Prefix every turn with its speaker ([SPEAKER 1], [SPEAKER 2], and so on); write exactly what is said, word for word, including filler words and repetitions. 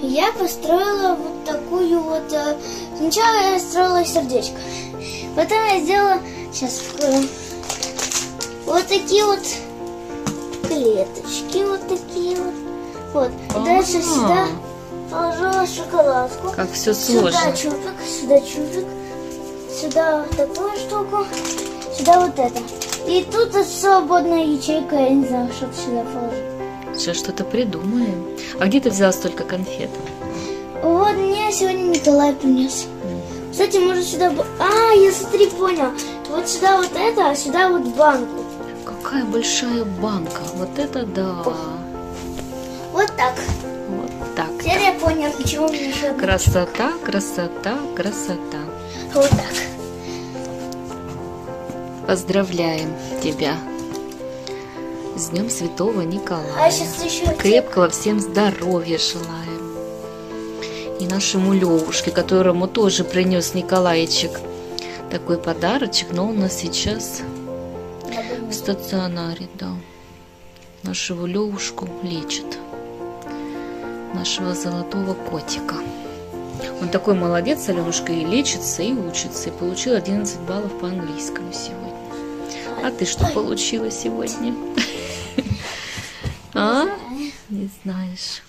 [SPEAKER 1] Я построила вот такую вот... Сначала я строила сердечко. Потом я сделала... Сейчас вскроем. Вот такие вот клеточки. Вот такие вот. Вот. И дальше сюда положила шоколадку.
[SPEAKER 2] Как все сложно.
[SPEAKER 1] Сюда чупик, сюда чупик. Сюда вот такую штуку. Сюда вот это. И тут свободная ячейка. Я не знаю, что сюда положить.
[SPEAKER 2] Сейчас что-то придумаем. А где ты взяла столько конфет?
[SPEAKER 1] Вот мне сегодня Николай принес. Кстати, можно сюда... А, я смотри, понял. Вот сюда вот это, а сюда вот банку.
[SPEAKER 2] Какая большая банка. Вот это да.
[SPEAKER 1] О. Вот так.
[SPEAKER 2] Вот так.
[SPEAKER 1] Теперь я понял, почему мне еще...
[SPEAKER 2] Красота, красота, красота.
[SPEAKER 1] Вот так.
[SPEAKER 2] Поздравляем тебя с Днем Святого Николая.
[SPEAKER 1] А сейчас еще...
[SPEAKER 2] Крепкого всем здоровья желаем. И нашему Левушке, которому тоже принес Николаичек такой подарочек, но он у нас сейчас в стационаре, да. Нашего Левушку лечат. Нашего золотого котика. Он такой молодец, Аленушка, и лечится, и учится. И получил одиннадцать баллов по английскому сегодня. А ты что получила сегодня? А? Не знаешь.